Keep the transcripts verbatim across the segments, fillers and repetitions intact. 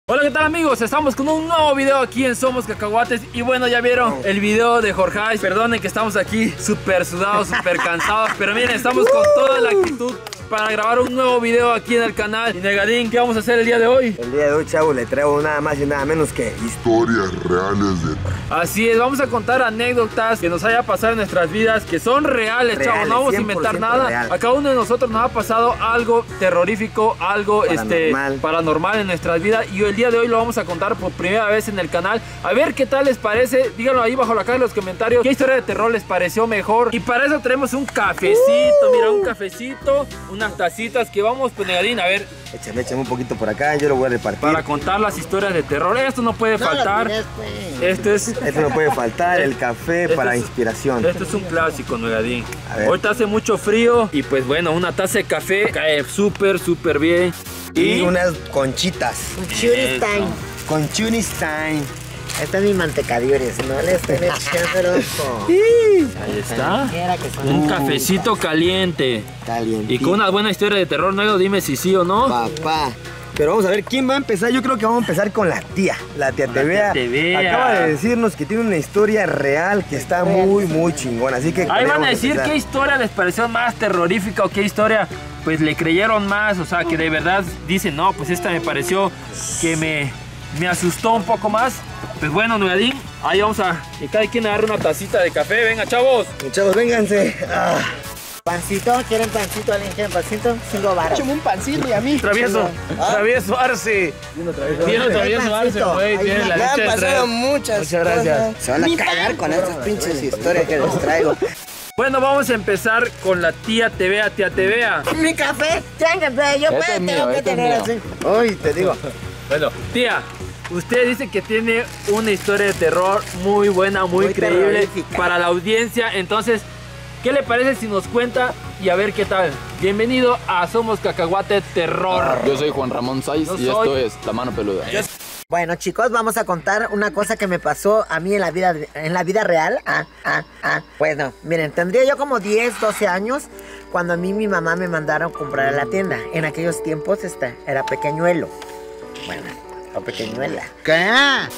Hola, ¿qué tal amigos? Estamos con un nuevo video aquí en Somos Cacahuates. Y bueno, ya vieron el video de Jorge. Perdonen que estamos aquí súper sudados, súper cansados, pero miren, estamos con toda la actitud para grabar un nuevo video aquí en el canal. Y Negadín, ¿qué vamos a hacer el día de hoy? El día de hoy, chavos, le traigo nada más y nada menos que historias reales de... Así es, vamos a contar anécdotas que nos haya pasado en nuestras vidas, que son reales, chavos, no vamos a inventar nada. Real. A cada uno de nosotros nos ha pasado algo terrorífico, algo paranormal. Este, paranormal en nuestras vidas. Y el día de hoy lo vamos a contar por primera vez en el canal. A ver qué tal les parece, díganlo ahí bajo la caja de los comentarios, qué historia de terror les pareció mejor. Y para eso tenemos un cafecito, uh. mira, un cafecito, unas tacitas que vamos, pues Negadín, a ver. Échame, échame un poquito por acá, yo lo voy a repartir. Para contar las historias de terror, esto no puede no, faltar. Tienes, pues. Esto es... Esto no puede faltar, el café esto para es, inspiración. Esto es un clásico, Negadín. Ahorita hace mucho frío y pues bueno, una taza de café cae súper, súper bien. Y, y unas conchitas. Conchuristime. Conchuristime. Esta es mi mantecadores, no le estoy echando ojo. Ahí está. Un cafecito caliente. Caliente. Y con una buena historia de terror, Nego, dime si sí o no. Papá. Pero vamos a ver quién va a empezar. Yo creo que vamos a empezar con la tía. La tía Tevea. Acaba de decirnos que tiene una historia real que está muy, muy chingona. Así que ahí van a decir empezar. Qué historia les pareció más terrorífica o qué historia pues le creyeron más. O sea, que de verdad dicen, no, pues esta me pareció que me, me asustó un poco más. Pues bueno, Negadín, ahí vamos a... que cada quien agarre una tacita de café. Venga, chavos. Chavos, vénganse. Ah. Pancito, ¿quieren pancito? ¿Alguien quiere pancito? Cinco varos. Échame un pancito y a mí. Travieso, ¿ah? Travieso Arce. Tiene travieso Arce, güey. Tiene la leche. Me han pasado muchas. Muchas gracias. Se van a cagar con estas pinches historias que les traigo. Bueno, vamos a empezar con la tía Tevea, tía Tevea. Mi café, trángame, yo pues, tengo que tener así. Uy, te digo. Bueno, tía, usted dice que tiene una historia de terror muy buena, muy, muy creíble para la audiencia. Entonces, ¿qué le parece si nos cuenta y a ver qué tal? Bienvenido a Somos Cacahuate Terror. Yo soy Juan Ramón Saiz Yo y soy... esto es La Mano Peluda. Yo... Bueno, chicos, vamos a contar una cosa que me pasó a mí en la vida, en la vida real. Ah, ah, ah. Bueno, miren, tendría yo como diez, doce años cuando a mí mi mamá me mandaron comprar a la tienda. En aquellos tiempos este, era pequeñuelo. Bueno, o pequeñuela. ¿Qué?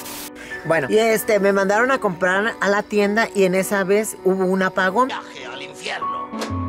Bueno, y este, me mandaron a comprar a la tienda y en esa vez hubo un apagón. Viaje al infierno.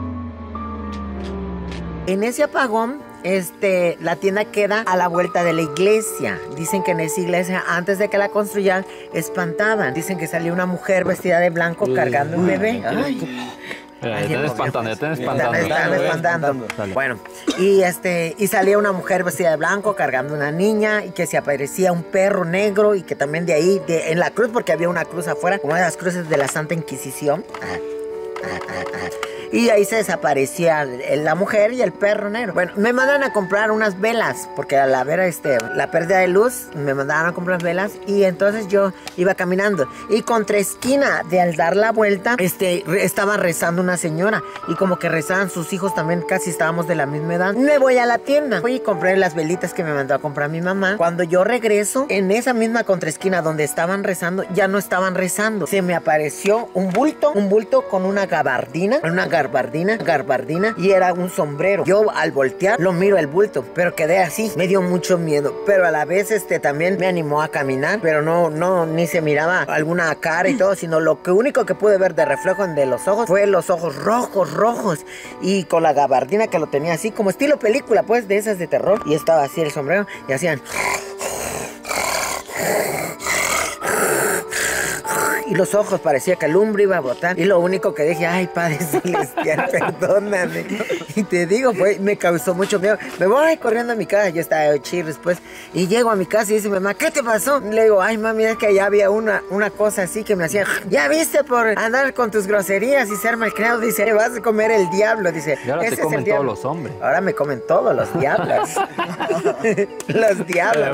En ese apagón, este, la tienda queda a la vuelta de la iglesia. Dicen que en esa iglesia, antes de que la construyeran, espantaban. Dicen que salió una mujer vestida de blanco uy, cargando un bebé. Ay. Ya están espantando, ya están espantando. Están espantando. Bueno, y este, y salía una mujer vestida de blanco cargando una niña y que se aparecía un perro negro y que también de ahí, de, en la cruz, porque había una cruz afuera, como de las cruces de la Santa Inquisición. Ah, ah, ah, ah. Y ahí se desaparecía la mujer y el perro negro. Bueno, me mandaron a comprar unas velas, porque al haber este, la pérdida de luz, me mandaron a comprar velas. Y entonces yo iba caminando. Y contra esquina de al dar la vuelta, este, estaba rezando una señora. Y como que rezaban sus hijos también, casi estábamos de la misma edad. Me voy a la tienda. Fui y compré las velitas que me mandó a comprar mi mamá. Cuando yo regreso, en esa misma contraesquina donde estaban rezando, ya no estaban rezando. Se me apareció un bulto, un bulto con una gabardina, una gabardina. Garbardina, garbardina y era un sombrero. Yo al voltear lo miro el bulto, pero quedé así. Me dio mucho miedo, pero a la vez este también me animó a caminar, pero no, no, ni se miraba alguna cara y todo, sino lo que único que pude ver de reflejo de los ojos fue los ojos rojos, rojos y con la gabardina que lo tenía así como estilo película, pues de esas de terror y estaba así el sombrero y hacían... Y los ojos parecía que el lumbre iba a botar. Y lo único que dije, ay, Padre Celestial, perdóname. Y te digo, pues, me causó mucho miedo. Me voy corriendo a mi casa, yo estaba chirri después. Y llego a mi casa y dice, mamá, ¿qué te pasó? Le digo, ay, mami, es que allá había una, una cosa así que me hacía, ya viste por andar con tus groserías y ser malcriado. Dice, vas a comer el diablo. Dice, y ahora te comen todos los hombres. Ahora me comen todos los diablos. Los diablos.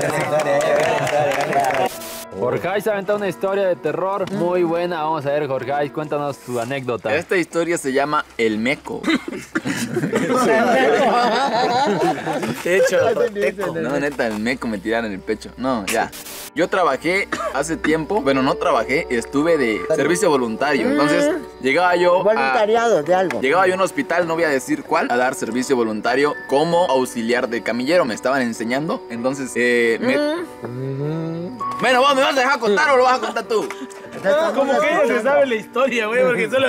Jorge se ha aventado una historia de terror muy buena. Vamos a ver, Jorge, cuéntanos tu anécdota. Esta historia se llama El Meco. Techo. No, neta, el meco me tiraron en el pecho. No, ya. Yo trabajé hace tiempo, bueno, no trabajé, estuve de servicio voluntario. Entonces, llegaba yo a... Voluntariado de algo. Llegaba yo a un hospital, no voy a decir cuál, a dar servicio voluntario como auxiliar de camillero. Me estaban enseñando. Entonces, eh... Me... Mm. Bueno, vos, ¿me vas a dejar contar o lo vas a contar tú? No, como que no se sabe la historia, güey, porque solo...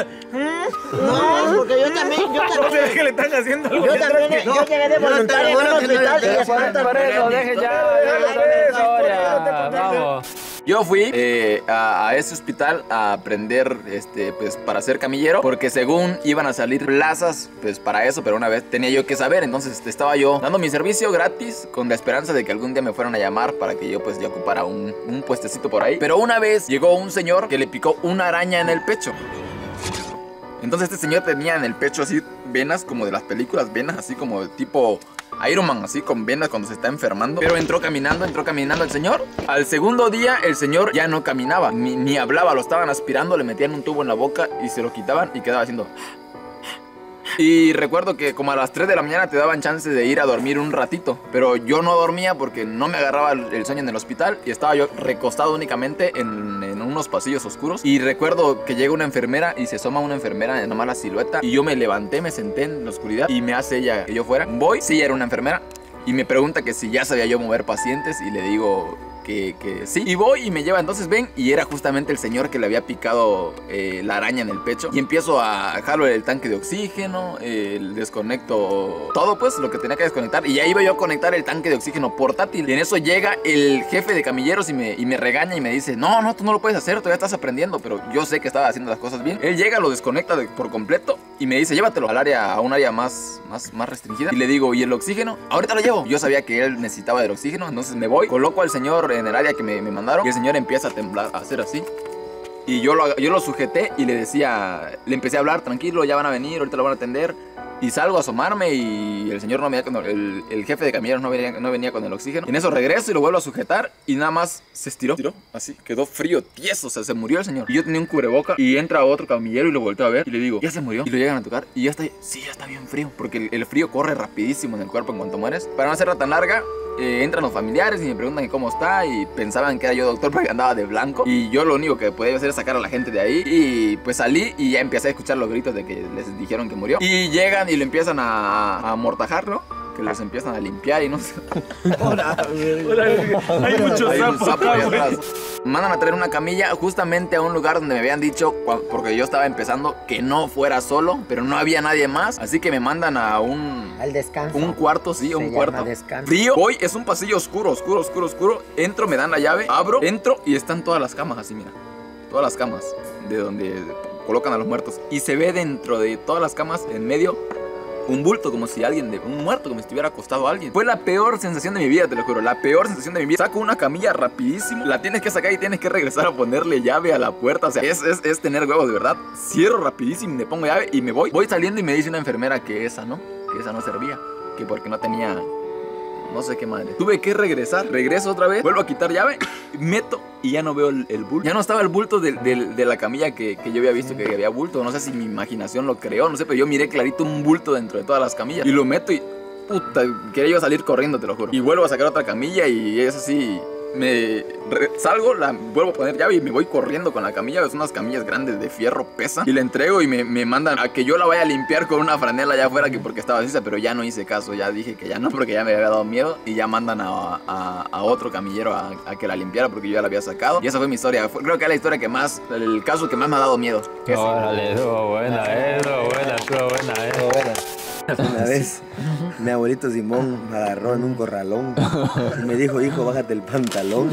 No, porque yo también, yo también... ¿Qué le están haciendo? Yo también, yo llegué de voluntario en un hospital y espantan. Por eso, deje ya la historia. Vamos. Yo fui eh, a, a ese hospital a aprender, este, pues, para ser camillero, porque según iban a salir plazas, pues, para eso, pero una vez tenía yo que saber, entonces estaba yo dando mi servicio gratis, con la esperanza de que algún día me fueran a llamar para que yo, pues, ya ocupara un, un puestecito por ahí. Pero una vez llegó un señor que le picó una araña en el pecho. Entonces este señor tenía en el pecho así venas como de las películas, venas así como de tipo Iron Man, así con venas cuando se está enfermando. Pero entró caminando, entró caminando el señor. Al segundo día el señor ya no caminaba, ni, ni hablaba, lo estaban aspirando, le metían un tubo en la boca y se lo quitaban y quedaba haciendo... Y recuerdo que como a las tres de la mañana te daban chance de ir a dormir un ratito. Pero yo no dormía porque no me agarraba el sueño en el hospital. Y estaba yo recostado únicamente en, en unos pasillos oscuros. Y recuerdo que llega una enfermera y se asoma una enfermera en nomás la silueta. Y yo me levanté, me senté en la oscuridad y me hace ella que yo fuera. Voy, sí, era una enfermera. Y me pregunta que si ya sabía yo mover pacientes. Y le digo... Que, que sí, y voy y me lleva, entonces ven, y era justamente el señor que le había picado eh, la araña en el pecho. Y empiezo a jalar el tanque de oxígeno, eh, el desconecto todo, pues, lo que tenía que desconectar. Y ya iba yo a conectar el tanque de oxígeno portátil. Y en eso llega el jefe de camilleros y me, y me regaña y me dice: no, no, tú no lo puedes hacer, todavía estás aprendiendo. Pero yo sé que estaba haciendo las cosas bien. Él llega, lo desconecta de, por completo y me dice: llévatelo al área, a un área más, más, más restringida. Y le digo: ¿y el oxígeno? Ahorita lo llevo. Yo sabía que él necesitaba del oxígeno, entonces me voy, coloco al señor en el área que me, me mandaron y el señor empieza a temblar, a hacer así. Y yo lo, yo lo sujeté y le decía, le empecé a hablar: tranquilo, ya van a venir, ahorita lo van a atender. Y salgo a asomarme y el señor no venía con el, el jefe de camilleros no venía, no venía con el oxígeno. Y en eso regreso y lo vuelvo a sujetar y nada más se estiró, estiró así, quedó frío, tieso, o sea, se murió el señor. Y yo tenía un cubreboca y entra otro camillero y lo volteo a ver y le digo: ya se murió. Y lo llegan a tocar y ya está, sí, ya está bien frío, porque el, el frío corre rapidísimo en el cuerpo en cuanto mueres. Para no hacerla tan larga, Eh, entran los familiares y me preguntan que cómo está y pensaban que era yo doctor porque andaba de blanco y yo lo único que podía hacer es sacar a la gente de ahí. Y pues salí y ya empecé a escuchar los gritos de que les dijeron que murió. Y llegan y lo empiezan a, a amortajar, ¿no? Que los empiezan a limpiar y no sé. Hola, hola, hay muchos hay un sapos sapo ahí acá, güey. atrás. Mandan a traer una camilla justamente a un lugar donde me habían dicho, porque yo estaba empezando, que no fuera solo, pero no había nadie más. Así que me mandan a un... Al descanso. Un cuarto, sí, Se un llama cuarto. descanso. Frío. Voy, es un pasillo oscuro, oscuro, oscuro, oscuro. Entro, me dan la llave, abro, entro y están todas las camas así, mira. Todas las camas de donde colocan a los muertos. Y se ve dentro de todas las camas, en medio, un bulto, como si alguien, de, un muerto, como si estuviera acostado a alguien. Fue la peor sensación de mi vida, te lo juro. La peor sensación de mi vida. Saco una camilla rapidísimo, la tienes que sacar y tienes que regresar a ponerle llave a la puerta. O sea, es, es, es tener huevos, de verdad. Cierro rapidísimo, le pongo llave y me voy. Voy saliendo y me dice una enfermera que esa no, que esa no servía, que porque no tenía... no sé qué madre. Tuve que regresar. Regreso otra vez. Vuelvo a quitar llave. Meto y ya no veo el, el bulto. Ya no estaba el bulto de, de, de la camilla que, que yo había visto que había bulto. No sé si mi imaginación lo creó. No sé, pero yo miré clarito un bulto dentro de todas las camillas. Y lo meto y... puta, quería yo salir corriendo, te lo juro. Y vuelvo a sacar otra camilla y es así... Me re salgo, la vuelvo a poner llave y me voy corriendo con la camilla. Es unas camillas grandes de fierro, pesa. Y le entrego y me, me mandan a que yo la vaya a limpiar con una franela allá afuera, que porque estaba así, pero ya no hice caso. Ya dije que ya no, porque ya me había dado miedo. Y ya mandan a, a, a otro camillero a, a que la limpiara porque yo ya la había sacado. Y esa fue mi historia. Fue, creo que es la historia que más, el caso que más me ha dado miedo. Órale, estuvo buena, eh, estuvo buena, estuvo buena, eh. Estuvo buena. Una vez mi abuelito Simón me agarró en un corralón y me dijo: hijo, bájate el pantalón.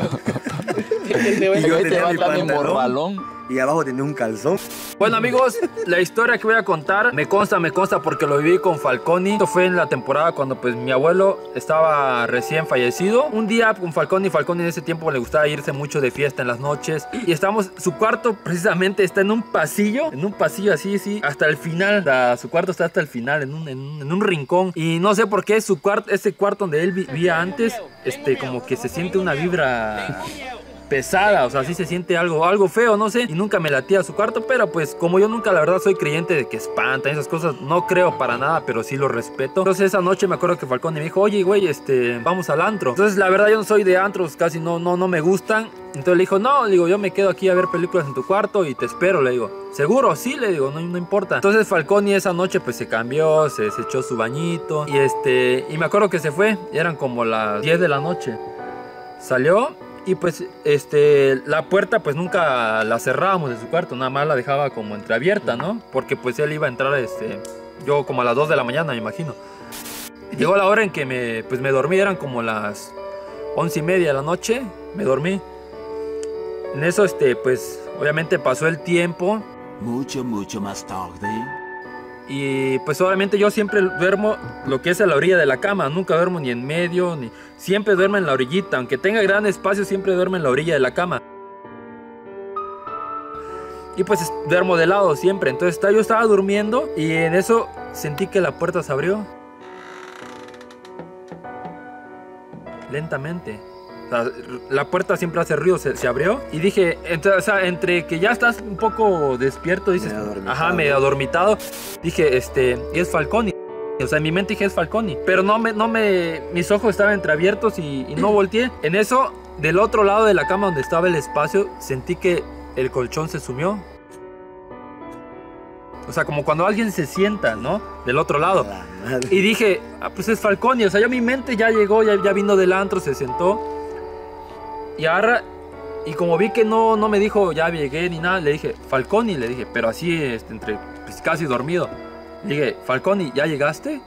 Y yo tenía mi pantalón y abajo tenía un calzón. Bueno, amigos, la historia que voy a contar me consta, me consta porque lo viví con Falconi. Esto fue en la temporada cuando pues mi abuelo estaba recién fallecido. Un día con Falconi, Falconi en ese tiempo le gustaba irse mucho de fiesta en las noches. Y estamos, su cuarto precisamente está en un pasillo, en un pasillo así, así, hasta el final. La, su cuarto está hasta el final, en un, en, un, en un rincón. Y no sé por qué su cuarto, ese cuarto donde él vivía antes, este, como que se siente una vibra... pesada, o sea, sí se siente algo, algo feo, no sé, y nunca me latía a su cuarto, pero pues como yo nunca la verdad soy creyente de que espantan esas cosas, no creo para nada, pero sí lo respeto. Entonces esa noche me acuerdo que Falcón me dijo, oye güey, este, vamos al antro. Entonces la verdad yo no soy de antros, casi no, no, no me gustan. Entonces le dijo, no, le digo, yo me quedo aquí a ver películas en tu cuarto y te espero, le digo. ¿Seguro? Sí, le digo, no, no importa. Entonces Falcón y esa noche pues se cambió, se, se echó su bañito y este, y me acuerdo que se fue, eran como las diez de la noche. Salió y pues este, la puerta pues nunca la cerrábamos de su cuarto, nada más la dejaba como entreabierta, ¿no? Porque pues él iba a entrar, este, yo como a las dos de la mañana, me imagino. Llegó la hora en que me, pues me dormí, eran como las once y media de la noche, me dormí. En eso, este, pues obviamente pasó el tiempo. Mucho, mucho más tarde. Y pues obviamente yo siempre duermo lo que es a la orilla de la cama, nunca duermo ni en medio, ni siempre duermo en la orillita, aunque tenga gran espacio siempre duermo en la orilla de la cama. Y pues duermo de lado siempre, entonces yo estaba durmiendo y en eso sentí que la puerta se abrió. Lentamente. O sea, la puerta siempre hace ruido, se, se abrió y dije, entre, o sea, entre que ya estás un poco despierto, dices, medio adormitado, ajá, medio adormitado, dije, este, es Falconi. O sea, en mi mente dije, es Falconi, pero no me, no me, mis ojos estaban entreabiertos y, y no volteé. En eso, del otro lado de la cama donde estaba el espacio, sentí que el colchón se sumió. O sea, como cuando alguien se sienta, ¿no? Del otro lado. Y dije, ah, pues es Falconi. O sea, yo mi mente ya llegó, ya, ya vino del antro, se sentó. Y agarra, y como vi que no, no me dijo ya llegué ni nada, le dije, Falconi, le dije, pero así, este, entre, pues, casi dormido. Le dije, Falconi, ¿ya llegaste?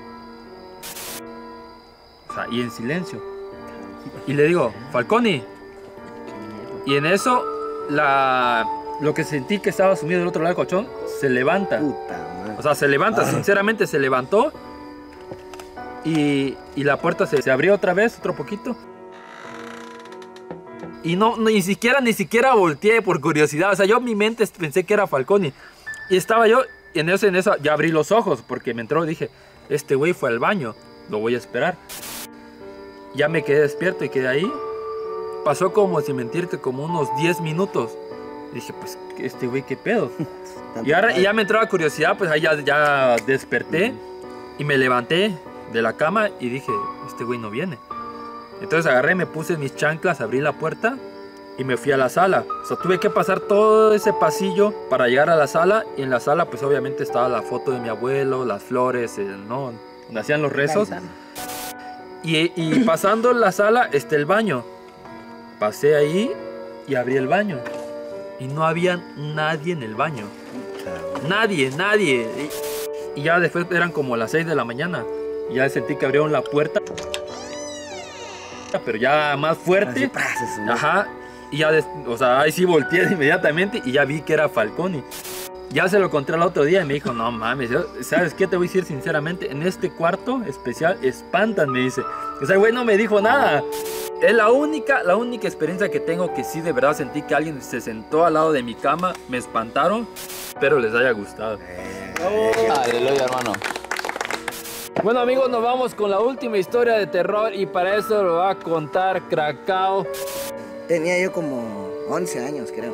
O sea, y en silencio. Y le digo, Falconi. Y en eso, la, lo que sentí que estaba sumido del otro lado del colchón, se levanta. Puta madre. O sea, se levanta, ah. Sinceramente se levantó. Y, y la puerta se, se abrió otra vez, otro poquito. Y no, no, ni siquiera, ni siquiera volteé por curiosidad. O sea, yo en mi mente pensé que era Falconi. Y estaba yo, en eso, en eso, ya abrí los ojos porque me entró y dije, este güey fue al baño, lo voy a esperar. Ya me quedé despierto y quedé ahí. Pasó como, sin mentirte, como unos diez minutos. Y dije, pues, este güey, ¿qué pedo? y, ahora, y ya me entraba curiosidad, pues ahí ya, ya desperté. Y me levanté de la cama y dije, este güey no viene. Entonces agarré, me puse mis chanclas, abrí la puerta y me fui a la sala. O sea, tuve que pasar todo ese pasillo para llegar a la sala. Y en la sala, pues obviamente estaba la foto de mi abuelo, las flores, el, ¿no? Donde hacían los rezos. Y, y pasando la sala, está el baño. Pasé ahí y abrí el baño. Y no había nadie en el baño. Nadie, nadie. Y, y ya después eran como las seis de la mañana. Y ya sentí que abrieron la puerta. Pero ya más fuerte. Así, ajá. Y ya, des, o sea, ahí sí volteé inmediatamente y ya vi que era Falconi. Ya se lo conté el otro día y me dijo, no mames, ¿sabes qué? Te voy a decir sinceramente, en este cuarto especial espantan, me dice. O sea, güey no me dijo nada. Es la única, la única experiencia que tengo que sí de verdad sentí que alguien se sentó al lado de mi cama, me espantaron, espero les haya gustado. Oh. Aleluya, hermano. Bueno amigos, nos vamos con la última historia de terror y para eso lo va a contar Cracao. Tenía yo como once años, creo.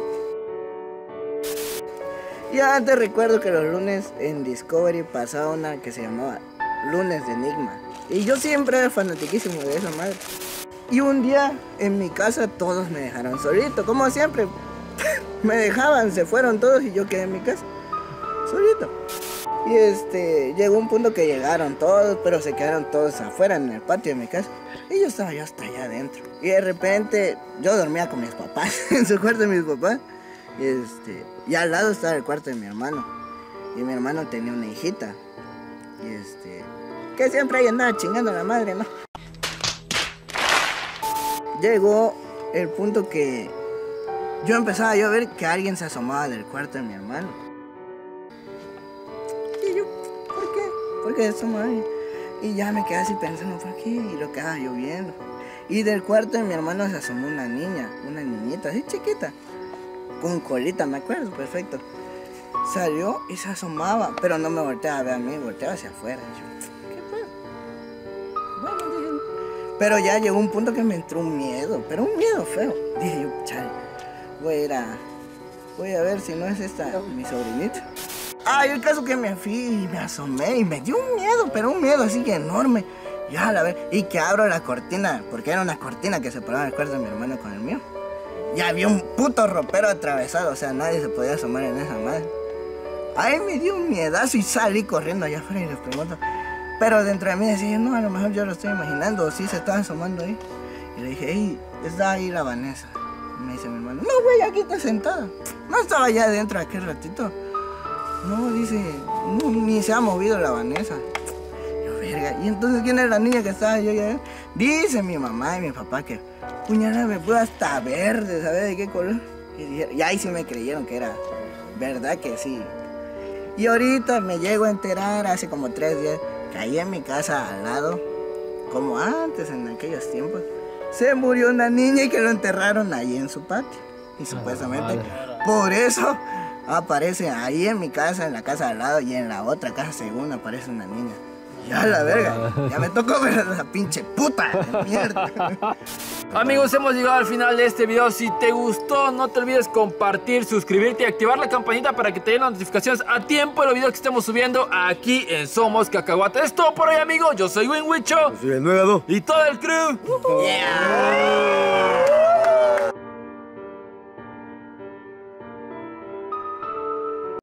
Y antes recuerdo que los lunes en Discovery pasaba una que se llamaba Lunes de Enigma. Y yo siempre era fanatiquísimo de esa madre. Y un día en mi casa todos me dejaron solito, como siempre. Me dejaban, se fueron todos y yo quedé en mi casa, solito. Y este, llegó un punto que llegaron todos, pero se quedaron todos afuera en el patio de mi casa. Y yo estaba yo hasta allá adentro. Y de repente, yo dormía con mis papás, en su cuarto de mis papás. Y este, y al lado estaba el cuarto de mi hermano. Y mi hermano tenía una hijita. Y este, que siempre ahí andaba chingando a la madre, ¿no? Llegó el punto que yo empezaba yo a ver que alguien se asomaba del cuarto de mi hermano. Porque eso, mami. Y ya me quedé así pensando, ¿por qué? Y lo quedaba lloviendo. Y del cuarto de mi hermano se asomó una niña, una niñita así chiquita, con colita, me acuerdo, perfecto. Salió y se asomaba, pero no me volteaba a ver a mí, volteaba hacia afuera. Y yo, ¿qué fue? Bueno, dije, Pero ya llegó un punto que me entró un miedo, pero un miedo feo. Dije yo, chale, voy a ir a, voy a ver si no es esta mi sobrinita. Ah, y el caso que me fui y me asomé y me dio un miedo, pero un miedo así que enorme. Ya la ver, y que abro la cortina, porque era una cortina que separaba el cuarto de mi hermano con el mío. Y había un puto ropero atravesado, o sea, nadie se podía asomar en esa madre. Ahí me dio un miedazo y salí corriendo allá afuera y les pregunto. Pero dentro de mí decía, no, a lo mejor yo lo estoy imaginando, o sí se estaba asomando ahí. Y le dije, hey, está ahí la Vanessa. Y me dice mi hermano, no, güey, aquí está sentada. No estaba allá adentro aquel ratito. No, dice, no, ni se ha movido la Vanessa. Yo, verga, ¿y entonces quién era la niña que estaba yo allá? Dice mi mamá y mi papá que, puñalada, me puso hasta verde, ¿sabes de qué color? Y, dijeron, y ahí sí me creyeron que era verdad que sí. Y ahorita me llego a enterar hace como tres días que ahí en mi casa al lado, como antes en aquellos tiempos, se murió una niña y que lo enterraron ahí en su patio. Y supuestamente por eso aparece ahí en mi casa, en la casa al lado, y en la otra casa según aparece una niña. Ya la verga, ya me tocó ver a esa pinche puta de mierda. Amigos, hemos llegado al final de este video. Si te gustó, no te olvides compartir, suscribirte y activar la campanita para que te den las notificaciones a tiempo de los videos que estemos subiendo aquí en Somos Cacahuate. Es todo por hoy, amigos. Yo soy Winwicho. Yo soy el Nuegado. Y todo el crew. Yeah.